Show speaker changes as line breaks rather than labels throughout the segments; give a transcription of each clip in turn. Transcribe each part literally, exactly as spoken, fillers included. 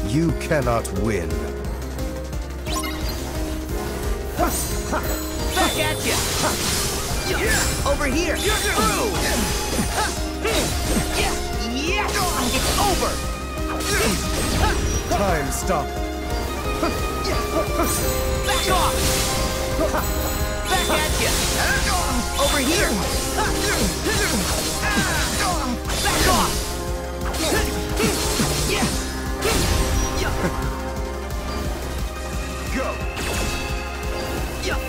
You cannot win.
Back at ya! Over here! Through! Yeah! It's over!
Time stop.
Back off! Back at ya! Over here! Back off! Yeah!
Go.
Yeah!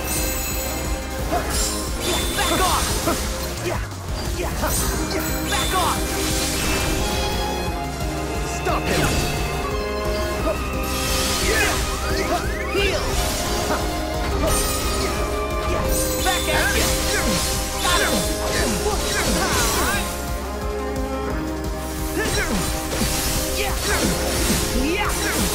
Back off! Yeah! Yeah! Back off!
Stop him.
Heal! Back at you! Got him! Yeah! Yeah!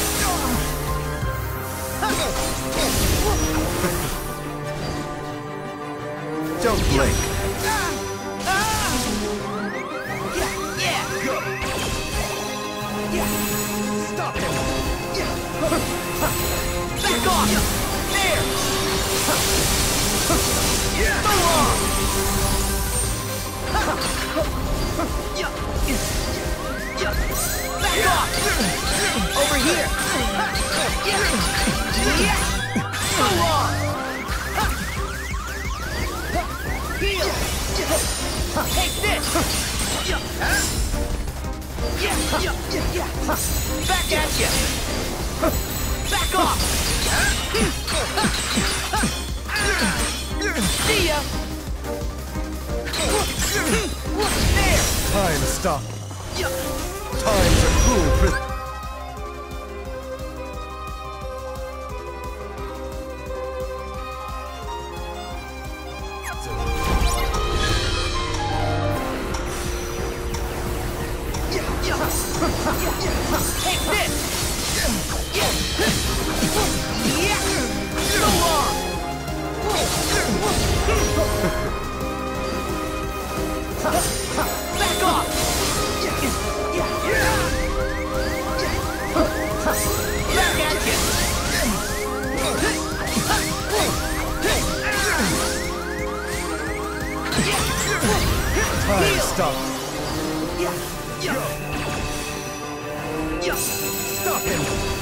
Don't blink.
Yeah! Yeah!
Go.
Yeah!
Stop him.
Back off! There!
Yeah.
Go on! Yeah. Yeah. Back off! Over here! Yeah. Yeah. Go on! Heal! Take this! Yeah. Yeah. Yeah. Yeah. Back at you! Back off! See ya! There!
Time stop.
Yeah.
Time's a cruel prison.
Take this! Yeah! Yeah! Go on! Back off! Yeah! Back at you!
Time stop.
Yeah! Yeah! Yeah!
Stop him.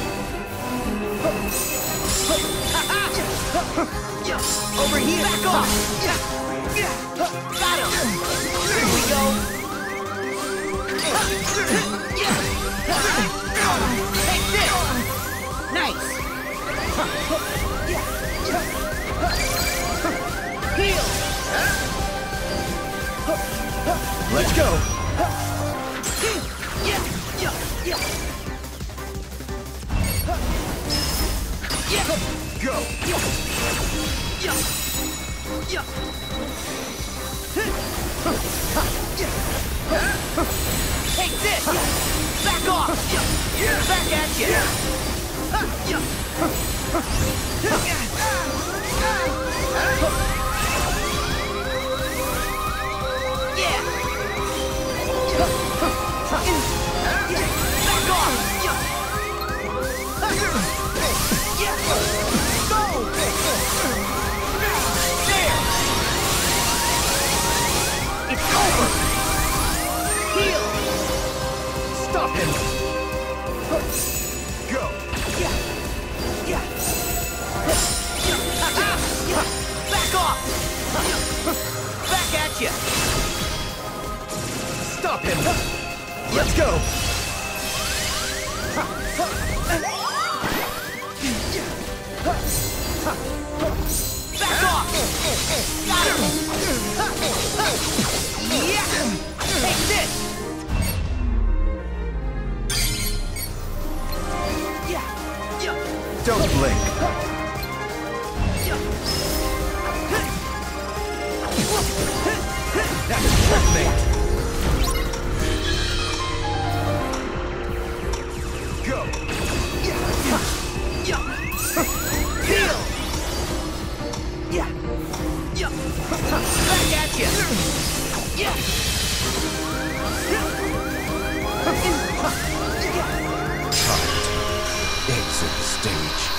Yeah! Over here! Back off! Yeah! Yeah! Got him! Here we go! Yeah! Take this! Nice! Yeah! Heal!
Let's go.
Yeah! Yeah! Yeah! Yeah!
Go.
Yeah! Yeah! Yeah! Take this! Back off! Back at you! Yeah! Back off! Yeah! Go! There! It's over! Heal!
Stop him. Go.
Yeah! Yeah! Yeah! Back off! Back at you!
Stop him. Let's go.
Back off! Got him! Yeah! Take this! Yeah! Yeah!
Don't blink.
Yeah!
That's checkmate. Go.
Yeah! Yeah! Heal! Yeah! Yeah! Back at you! Yeah!
Engage.